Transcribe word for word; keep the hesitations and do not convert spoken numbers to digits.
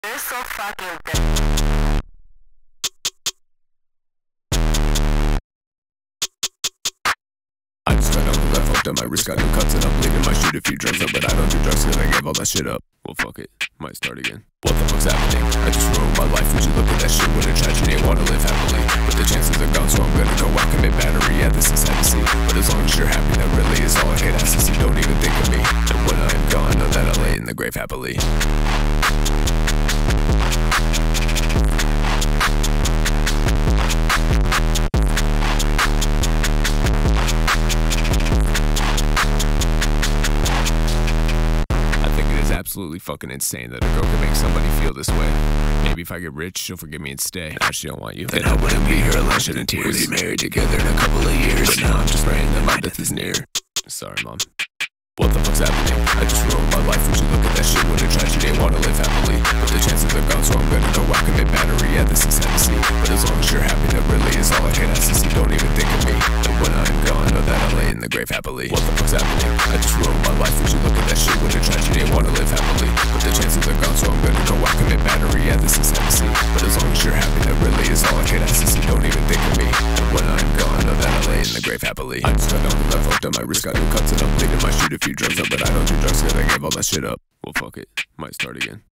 You're so fucking dead. I just got out of that, fucked up my wrist, got new cuts and I'm bleeding. Might shoot a few drugs up, but I don't do drugs cause I gave all that shit up. Well fuck it, might start again. What the fuck's happening? I just ruined my life, would you look at that shit? What a tragedy, I wanna live happily, but the chances are gone, so I'm gonna go out, commit battery. Yeah, this is sad to see, but as long as you're happy, that really is all I hate has to see. Don't even think of me, and when I am gone, know that I lay in the grave happily. Absolutely fucking insane that a girl can make somebody feel this way. Maybe if I get rich, she'll forgive me and stay. Now she don't want you. Then I wouldn't be here alone, shedding tears. We'd be married together in a couple of years, but now I'm just praying that my death is near. Sorry, mom. What the fuck's happening? I just ruined my life, would you look at that shit? What a tragedy, I wanna live happily, but the chances are gone, so I'm gonna go out, commit battery. Yeah, this is sad to see, but as long as you're happy, that really is all I can ask to see. Don't even think of me, and when I'm gone, know that I lay in the grave happily. What the fuck's happening? I just ruined my life, would you look at that shit? What a tragedy, I wanna live happily, but the chances are gone, so I'm gonna go out, commit battery. Yeah, this is sad to see, but as long as you're happy, that really is all I can ask to see. Don't even think of me, and when I'm gone, know that I lay in the grave happily. I just got out of that, fucked up my wrist, got new cuts and I'm bleeding. Might shoot a few drugs up, but I don't do drugs cause I gave all that shit up. Well fuck it, might start again.